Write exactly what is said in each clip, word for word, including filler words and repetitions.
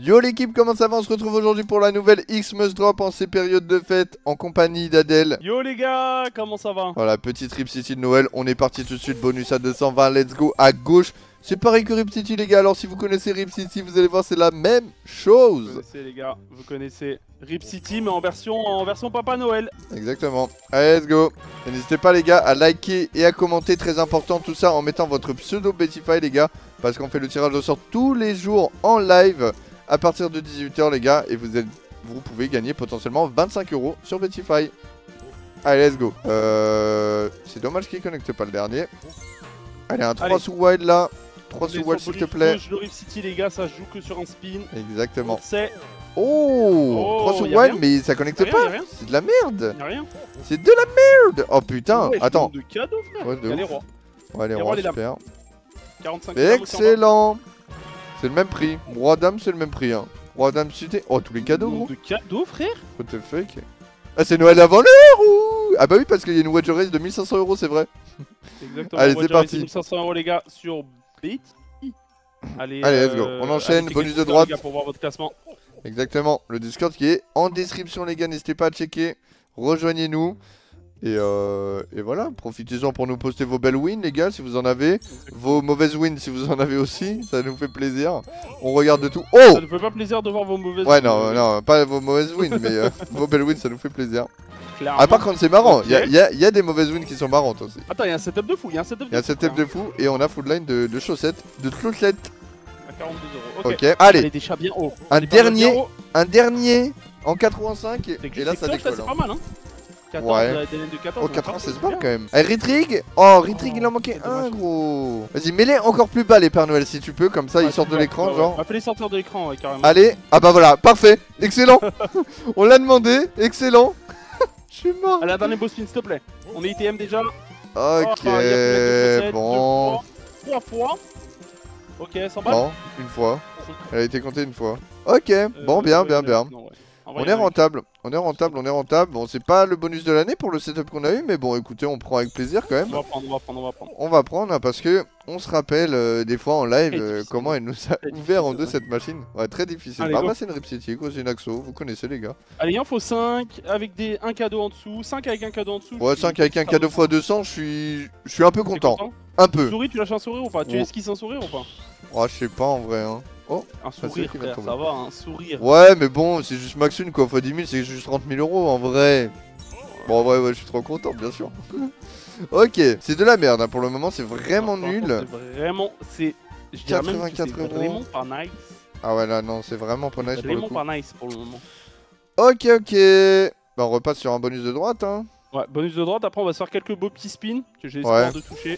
Yo l'équipe, comment ça va? On se retrouve aujourd'hui pour la nouvelle Xmas Drop en ces périodes de fête en compagnie d'Adèle. Yo les gars, comment ça va? Voilà, petite Rip City de Noël, on est parti tout de suite, bonus à deux cent vingt, let's go, à gauche. C'est pareil que Rip City les gars, alors si vous connaissez Rip City, vous allez voir c'est la même chose. Vous connaissez les gars, vous connaissez Rip City mais en version, en version Papa Noël. Exactement, allez let's go. Et n'hésitez pas les gars à liker et à commenter, très important tout ça en mettant votre pseudo Bettify les gars. Parce qu'on fait le tirage au sort tous les jours en live à partir de dix-huit heures les gars. Et vous, êtes, vous pouvez gagner potentiellement vingt-cinq euros sur Bettify. Allez let's go. Euh, C'est dommage qu'il ne connecte pas le dernier. Allez un trois Allez. sous wild là. trois sous wild s'il te plaît. Le Rip City les gars, ça joue que sur un spin. Exactement. C'est Oh, Oh, trois sous y a wild rien. mais ça connecte Y'a rien, pas. y'a rien. C'est de la merde. Y'a rien. C'est de la merde. Oh putain, Ouais, je attends. demande de cadeaux frère. Ouais, de Y'a les ouf. rois. Ouais les Les rois rois, les dames. super. quarante-cinq euros, Excellent. C'est le même prix. Roi dame c'est le même prix hein. Roi dame cité. Oh tous les cadeaux gros. de cadeaux frère. What the fuck. Ah c'est Noël avant l'heure ou... Ah bah oui parce qu'il y a une Wedge Race de mille cinq cents euros c'est vrai. Exactement. Allez, on va c'est dire parti. mille cinq cents euros les gars sur Betty. Allez, Allez, let's go. euh, On enchaîne, allez, bonus de les droite. gars, pour voir votre classement. Exactement. Le Discord qui est en description les gars. N'hésitez pas à checker. Rejoignez-nous. Et, euh, et voilà, profitez-en pour nous poster vos belles wins les gars si vous en avez. Vos mauvaises wins si vous en avez aussi. Ça nous fait plaisir. On regarde de tout. Oh Ça ne fait pas plaisir de voir vos mauvaises. ouais non, non, pas vos mauvaises wins mais euh, vos belles wins ça nous fait plaisir. Clairement. À part quand c'est marrant. Il Ok. y, a, y a des mauvaises wins qui sont marrantes aussi. Attends, il y a un setup de fou, il y a un setup de Il y a un fou, setup frère. de fou et on a full line de, de chaussettes. De chaussettes. À quarante-deux euros. Ok, Ok. allez. Allez, des chats bien hauts. Un Des pavés dernier. bien hauts. Un dernier en quatre-vingt-cinq et, C'est que et là c'est ça cloche, là, décolle. C'est hein. pas mal, hein. quatorze, Ouais. euh, des laines de quatorze. Oh quatre-vingt-seize balles bien. quand même. Eh, Ritrig. Oh Ritrig il en manquait c'est un dommage. gros. Vas-y mets-les encore plus bas les Pères Noël si tu peux. Comme ça Ouais, ils sortent de ouais, l'écran ouais, genre. ouais. Fallait sortir de l'écran, ouais, carrément. Allez. Ah bah voilà. Parfait. Excellent. On l'a demandé. Excellent. Je suis mort. Allez, un dernier beau spin, s'il te plaît. On est I T M déjà. Ok. Oh, il y a plus de chaussettes, Bon. deux fois, Trois fois. Ok, cent balles. Bon. Une fois. Elle a été comptée une fois. Ok. Bon bien Euh, bien ouais, bien. non, ouais. En On vrai, est il y en a eu. rentable, on est rentable, on est rentable. Bon, c'est pas le bonus de l'année pour le setup qu'on a eu, mais bon, écoutez, on prend avec plaisir quand On même. va prendre, on va prendre, on va prendre. On va prendre hein, parce que on se rappelle euh, des fois en live Très euh, difficile. comment elle nous a Très ouvert en difficile, deux ouais. cette machine. Ouais, très difficile. Allez, Bah, go. bah c'est une Rip City, gros, c'est une Axo, vous connaissez les gars. Allez, il en faut cinq avec des... un cadeau en dessous. cinq avec un cadeau en dessous. Ouais, je cinq suis- avec un cadeau fois deux cents, je suis je suis un peu T'es content. content Un peu. Souris, tu lâches un sourire ou pas? Tu Oh. esquisses un sourire ou pas? Oh, je sais pas en vrai. Hein. Oh. Un c'est sourire, qui va frère, tomber. ça va, un sourire. Ouais, mais bon, c'est juste max une quoi. Fois dix mille, c'est juste trente mille euros en vrai. Bon, en vrai, ouais, je suis trop content, bien sûr. Ok, c'est de la merde hein, pour le moment, c'est vraiment Par contre, nul. C'est vraiment, c'est... Je dirais même que c'est quatre-vingt-quatre euros. vraiment pas nice. Ah ouais, là, non, c'est vraiment pas nice pour le Vraiment coup. pas nice pour le moment. Ok, ok. Bah, on repasse sur un bonus de droite, hein. Ouais, bonus de droite, après on va se faire quelques beaux petits spins que j'ai l'espoir Ouais. de toucher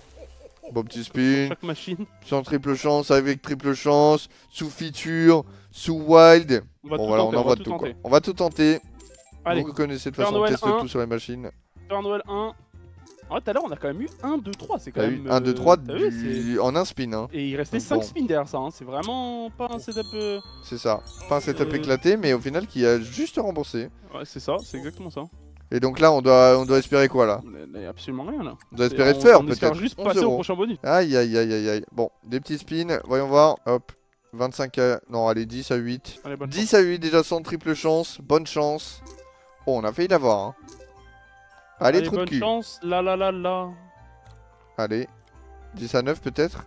Bon petit spin, chaque machine. sans triple chance, avec triple chance, sous feature, sous wild. On va Bon tout voilà, tenter, on on envoie va tout tout quoi. tenter. On va tout tenter. Allez, Vous connaissez de toute Père façon, on Noël teste un. tout sur les machines. Père Noël un. En vrai, tout à l'heure on a quand même eu un, deux, trois, c'est quand T'as même... eu un, deux, euh, trois t'as vu, c'est- du... en un spin, hein. Et il restait Donc cinq bon. spins derrière ça, hein. C'est vraiment pas un setup... euh, C'est ça. Pas un setup Euh. éclaté, mais au final qui a juste remboursé. Ouais, c'est ça, c'est exactement ça. Et donc là, on doit, on doit espérer quoi là? On a absolument rien là. On doit espérer on, faire on espère peut-être. juste onze passer au euros. prochain bonus. Aïe aïe aïe aïe aïe. Bon, des petits spins, voyons voir. Hop, vingt-cinq à... Non, allez, dix à huit. Allez, bonne dix à huit déjà sans triple chance, bonne chance. Oh, on a failli l'avoir. Hein. Allez, Allez, trou de bonne cul. chance, là là là là. Allez, dix à neuf peut-être.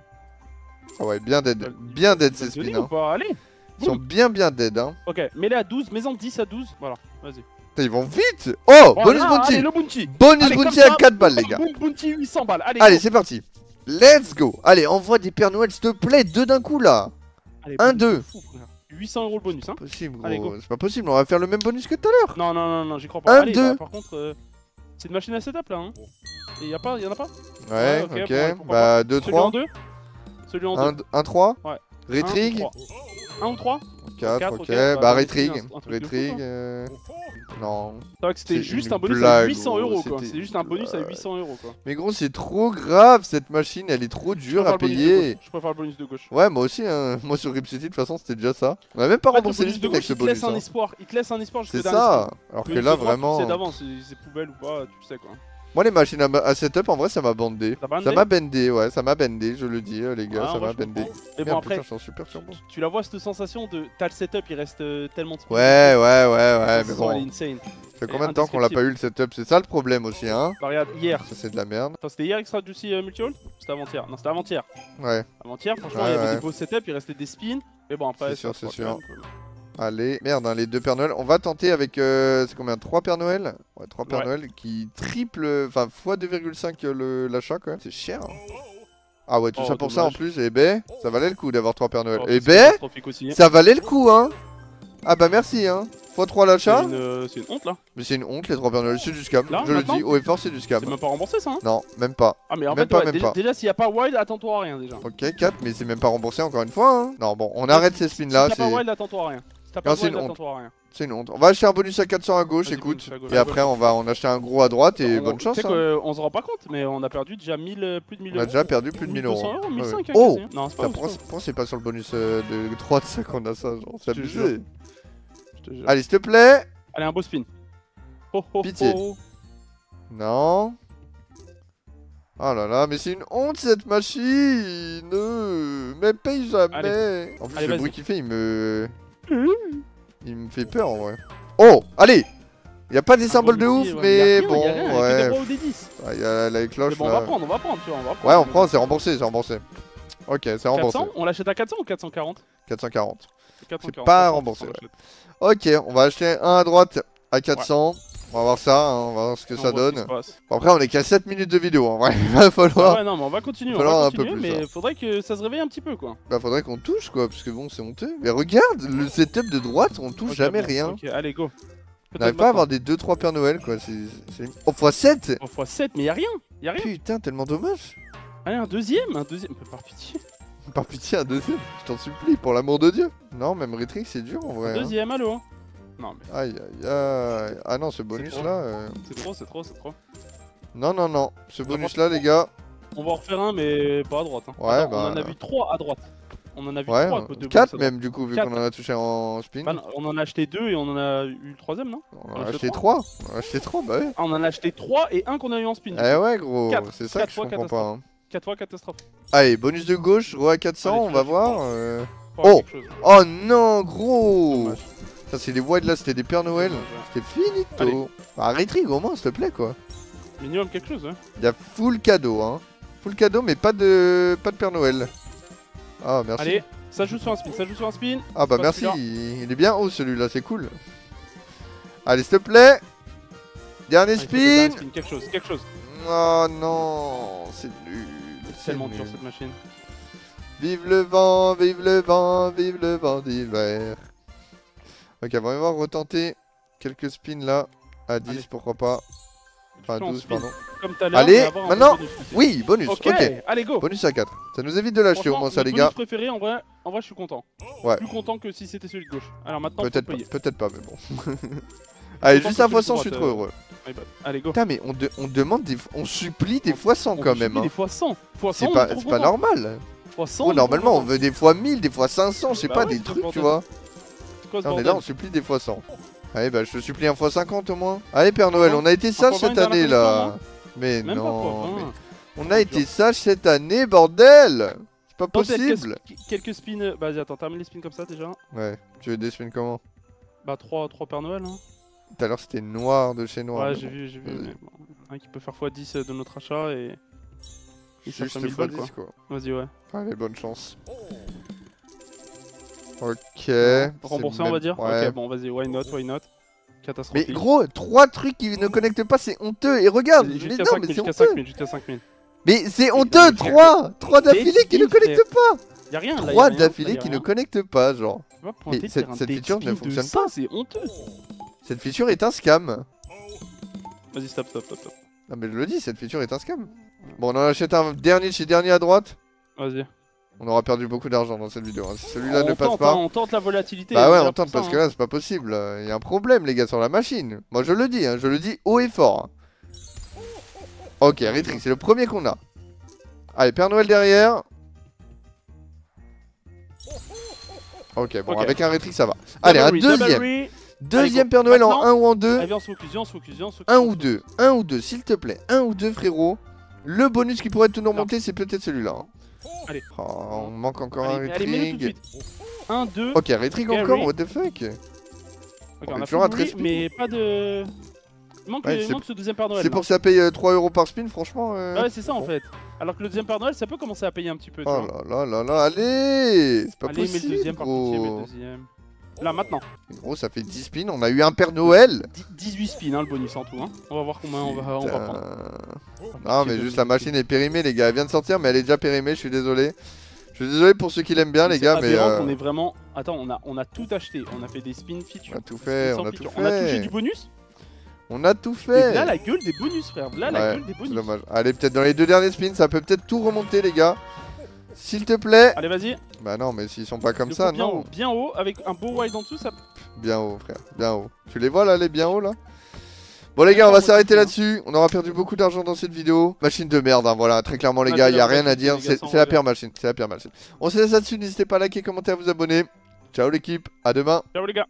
Ah ouais, bien dead. Euh, Bien dead Tu vas ces le donner spins. ou Hein. pas? Allez. Ils sont bien bien dead. Hein. Ok, mets-les à douze, mets-en dix à douze. Voilà, vas-y. Putain, ils vont vite. Oh, Voilà, bonus allez, bounty. le bounty. Bonus Allez, bounty comme à ça, quatre balles les gars. Boom, bounty huit cents balles. Allez, Allez, go. c'est parti. Let's go. Allez, envoie des Pères Noël s'il te plaît. Deux d'un coup là. Allez, un, bonus deux. de fou, frère. huit cents euros le bonus, hein. Possible Allez, gros. go. C'est pas possible, on va faire le même bonus que tout à l'heure. Non, non, non, non, j'y crois pas. Un, Allez, deux. bah, par contre, euh, c'est une machine à setup là, hein. Et y a pas, y en a pas? Ouais, Ouais, ok, ok. bon, ouais, pourquoi Bah, deux, Celui en trois. deux. Celui en deux. un, trois. Ouais. Retrig. un ou trois? quatre, quatre, ok. ok, Bah, bah, retrig. un- un truc de fou, Retrig. quoi. euh, Non. C'est vrai que c'était C'est juste une un bonus à blague, huit cents gros, euros quoi. c'était C'est juste une un bonus à blague. huit cents euros quoi. Mais gros, c'est trop grave cette machine, elle est trop Je dure préfère à le bonus de payer. gauche. Je préfère le bonus de gauche. Ouais, moi aussi, hein. Moi sur Rip City, de toute façon, c'était déjà ça. On a même pas En fait, le remboursé les bonus de spins avec gauche, ce il te laisse bonus. un hein. espoir. Il te laisse un espoir jusqu'au C'est dernier ça. spin. Alors que Bonus là, de droite, Tu vraiment. sais d'avance, c'est c'est poubelle ou pas, tu le sais quoi. Moi les machines à, à setup en vrai ça m'a bandé. Ça m'a Ça m'a bandé, ouais, ça m'a bandé, je le dis euh, les gars, Ah, ça en vrai, m'a je bandé. comprends. Mais bon, Merde, après, putain, je suis super turbo. tu, tu la vois cette sensation de. T'as le setup, il reste euh, tellement de speed. Ouais, ouais, ouais, ouais, Cette mais sensation, elle est bon. insane. Ça fait combien de temps qu'on l'a pas eu le setup? C'est ça le problème aussi, hein? Bah, regarde, hier. Ça c'est de la merde. Attends, c'était hier Extra Juicy euh, Multi-Haul? C'était avant-hier. Non, c'était avant-hier. Ouais, Avant-hier, franchement, Ouais, il y avait ouais. des beaux setups, il restait des spins. Mais bon, après, C'est ça sûr, se c'est voit sûr. quand même, quoi. allez. Merde, hein, les deux Pères Noël. On va tenter avec, euh, c'est combien? trois Pères Noël? Ouais, trois Pères Ouais. Noël qui triple, enfin, fois deux virgule cinq le- l'achat quand même. C'est cher. Hein. Ah ouais, tout Oh, ça pour ça en dommage. plus. Et ben, ça valait le coup d'avoir trois Pères Noël. Oh, Et c'est ben, catastrophique aussi. ça valait le coup, hein. Ah bah merci, hein. fois trois C'est l'achat. une, euh, c'est une honte là. Mais c'est une honte, les trois Pères Noël. C'est du scam. Là, je le maintenant dis haut et fort, c'est du scam. C'est même pas remboursé ça. Hein. Non, même pas. Ah, mais en Même fait, pas, ouais, même déjà, pas. déjà s'il n'y a pas wild, attends-toi à rien déjà. Ok, quatre, mais c'est même pas remboursé encore une fois. Hein. Non, bon, on arrête ces spins là. Si t'as pas C'est wild, attends-toi à rien. Si t'as Non, pas c'est wild, une honte. attends-toi à rien. c'est une honte. On va acheter un bonus à quatre cents à gauche, Vas-y, écoute. bonus à gauche. Et après, on va en acheter un gros à droite et On- bonne chance. Tu sais Hein. qu'on se rend pas compte, mais on a perdu déjà mille, euh, plus de mille On a euros. déjà perdu plus de mille mille deux cents euros. euros, Ouais, mille cinq ouais. hein, Oh quasi, hein. Non, c'est pas Putain, ouf, pourquoi c'est c'est- pourquoi c'est pas sur le bonus euh, de droite ça qu'on a ça, genre C'est Je te abusé. jure. Je te jure. Allez, s'il te plaît. Allez, un beau spin. Oh, oh, Pitié. oh. Non. Oh là là, mais c'est une honte cette machine. euh, Mais paye jamais. Allez. En plus, Allez, le vas-y. bruit qu'il fait, il me. Il me fait peur en vrai. Oh, allez. Y a pas des Un symboles de beau ouf, multi, ouais, mais y a rien, bon, y a rien, y a que des ouais. rois ou des dix. Ah, y a la Mais cloche bon, on là. va prendre, on va prendre, tu vois, on va prendre. Ouais, on prend, c'est remboursé, c'est remboursé. Ok, c'est remboursé. quatre cents, on l'achète à quatre cents ou quatre cent quarante? quatre cent quarante. quatre cent quarante, pas quatre cents, remboursé, on l'achète. Ok, on va acheter un à droite à quatre cents. On va voir ça, hein, on va voir ce que On ça voit ce qui donne. se passe. Bon, après, on est qu'à sept minutes de vidéo en vrai. Il va falloir. Ah ouais, non, mais on va continuer, on falloir va un peu continuer, plus, mais hein. faudrait que ça se réveille un petit peu, quoi. Bah, faudrait qu'on touche quoi, parce que bon, c'est honteux. Mais regarde, le setup de droite, on touche Ok, jamais bon, rien. Ok, allez, go. On n'arrive pas à avoir des deux trois Pères Noël quoi. C'est. c'est- Oh, fois sept. Oh, fois sept, mais y'a rien, y'a rien. Putain, tellement dommage. Allez, un deuxième, un deuxième, par pitié. Par pitié, un deuxième. Je t'en supplie, pour l'amour de Dieu. Non, même Ritrix, c'est dur en vrai. hein. Deuxième, allô. Non, mais Aïe aïe aïe. Ah non, ce bonus trop. là. euh, c'est trop, c'est trop, c'est trop. Non, non, non. Ce va bonus voir. là, les gars. On va en refaire un, mais pas à droite. Hein. Ouais, Attends, bah, On en a vu trois à droite. On en a vu Ouais, trois à côté de quatre bonus à même du coup, vu Quatre. qu'on en a touché en spin. droite. Bah, non, on en a acheté deux et on en a eu le troisième, non? On on en a a acheté acheté trois. On a acheté trois, bah ouais. Ah, on en a acheté trois et un qu'on a eu en spin. Eh ouais, gros. Quatre. C'est ça Quatre que je fois comprends pas. hein. quatre fois catastrophe. Allez, bonus de gauche, gros à quatre cents, Allez, on tu va l'as, tu voir. prends. euh. Faut Oh. avoir quelque chose. Oh non, gros. Dommage. Ça, c'est les wild là, c'était des Pères Noël. Dommage, ouais. C'était Allez. finito. Bah, Ritrix, au moins, s'il te plaît, quoi. Minimum quelque chose, hein. Il y a full cadeau, hein. Full cadeau, mais pas de, pas de Père Noël. Ah, merci. Allez, ça joue sur un spin, ça joue sur un spin. Ah, bah pas merci, celui-là. il, il est bien haut celui-là, c'est cool. Allez, s'il te plaît. Dernier Allez, faut que t'aies un spin. spin. Quelque chose, quelque chose. Oh non, c'est nul. C'est tellement nul. dur cette machine. Vive le vent, vive le vent, vive le vent d'hiver. Ok, on va voir retenter quelques spins là. À dix, Allez. pourquoi pas. Enfin, Fais en douze, spin. pardon. Comme tout à l'heure, Allez, mais avoir un maintenant. bonus aussi. Oui, bonus, Ok, ok. allez go. Bonus à quatre. Ça nous évite de l'acheter au Franchement, moins ça, le les gars. bonus préféré, en vrai, en vrai, je suis content. Ouais. Plus content que si c'était celui de gauche. Alors maintenant, faut Peut-être pas, payer. peut-être pas, mais bon. Allez, Content juste que à celui fois de cent, je suis droite, trop euh, heureux. My bad. Allez go. Putain, mais on, de- on demande des. On supplie des fois cent On quand vous même. supplie hein. Des fois cent. Fois cent, C'est on pas, est trop c'est pas content. normal. Fois cent, Gros, on est normalement, trop on veut des fois mille, des fois cinq cents, je sais Bah pas, ouais, des c'est trucs, le tu bordel. vois. content. C'est quoi ce Là, on est bordel là, on supplie des fois cent. Allez, bah je te supplie un fois cinquante au moins. Allez, Père Noël, on a été fois sage vingt cette une dernière année là. collection, Mais Même pas non. fois mais- vingt. On a été sage cette année, bordel. C'est pas Tente quelques possible. sp- Quelques spins. euh, Vas-y, attends, termine les spins comme ça déjà. Ouais, tu veux des spins comment? Bah, trois Père Noël. Hein. Tout à l'heure c'était noir de chez noir. Ouais, mais j'ai bon. vu, j'ai vu. vas-y. Mais bon. Un qui peut faire fois dix de notre achat et. Et ça Juste fait mille fois balles quoi. dix quoi. Vas-y, ouais. Allez, bonne chance. Ok. c'est Remboursé, on même- va dire. Ouais. Ok, bon, vas-y, why not, why not. Mais Catastrophique. gros, trois trucs qui ne connectent pas, c'est honteux. Et regarde, Vas-y, mais Jusqu'à non, cinq mais mille, c'est jusqu'à honteux. cinq mille, jusqu'à cinq mille. Mais c'est Mais honteux, non, mais trois Trois d'affilée qui ne Dead connectent pas. Y'a rien là. y'a Trois rien, là, d'affilée y'a qui ne rien. connectent pas, genre. Tu vas pointer Mais de cette- faire un cette dead feature ne spin de fonctionne ça, pas. C'est honteux. Cette feature est un scam. Vas-y, stop, stop, stop, stop. Non mais je le dis, cette feature est un scam. Bon, on en achète un dernier chez dernier à droite. Vas-y. On aura perdu beaucoup d'argent dans cette vidéo. hein. Si celui-là On ne passe tente, pas... hein, on tente la volatilité. Bah ouais, déjà on tente pour ça, parce que hein. là, c'est pas possible. Il y a un problème, les gars, sur la machine. Moi, je le dis, hein, je le dis haut et fort. hein. Ok, Ritrix, c'est le premier qu'on a. Allez, Père Noël derrière. Ok, bon, Ok. avec un Ritrix, ça va. Allez, un Double re, double deuxième. re. Deuxième go. Père Noël en Maintenant. un ou en deux. Allez, viens, on se focus, viens, on se focus, viens, on se focus. Un on ou se deux. focus. Un ou deux, s'il te plaît. Un ou deux, frérot. Le bonus qui pourrait tout nous remonter, c'est peut-être celui-là. hein. Allez. Oh, on manque encore Allez, un allez, mets-le tout de retrig. suite. un, deux. Ok, retrig Gary. encore, what the fuck. Ok, on on est a toujours fait à treize Louis, mais pas de. Il manque, Ouais, il c'est- manque ce deuxième Père Noël. C'est là. pour que ça paye euh, trois euros par spin, franchement. euh, Ah ouais, c'est ça en bon. fait. Alors que le deuxième Père Noël, ça peut commencer à payer un petit peu. Tu Oh vois. là là là là, allez. C'est pas Allez, mets le possible, deuxième par pitié, mets le gros. deuxième. Là, maintenant. Gros, ça fait dix spins, on a eu un Père Noël. Dix- dix-huit spins, hein, le bonus en tout. Hein. On va voir combien on va, on va prendre. Putain. Non, mais juste la machine est périmée, les gars. Elle vient de sortir, mais elle est déjà périmée, je suis désolé. Je suis désolé pour ceux qui l'aiment bien, les C'est gars, mais. aberrant euh, qu'on est vraiment. Attends, on a, on a tout acheté. On a fait des spins features. On a tout des fait, spins on sans a tout feature. On a touché fait. du bonus. On a tout Et fait. là, la gueule des bonus, frère. Là, la Ouais, gueule des c'est bonus. dommage. Allez, peut-être dans les deux derniers spins, ça peut peut-être tout remonter, les gars. S'il te plaît. Allez, vas-y. Bah non, mais s'ils sont pas comme Le ça, coup bien non. haut, bien haut, avec un beau wide en dessous, ça. Bien haut, frère, bien haut. Tu les vois là, les bien hauts là? Bon les gars, on va s'arrêter là-dessus. On aura perdu beaucoup d'argent dans cette vidéo. Machine de merde, hein, voilà, très clairement les Ah, gars, c'est il y a la rien vraie à dire. machine, les C'est gars, c'est la sans pire machine, c'est la pire machine. On se laisse là-dessus, n'hésitez pas à liker, commenter, à vous abonner. Ciao l'équipe, à demain. Ciao les gars.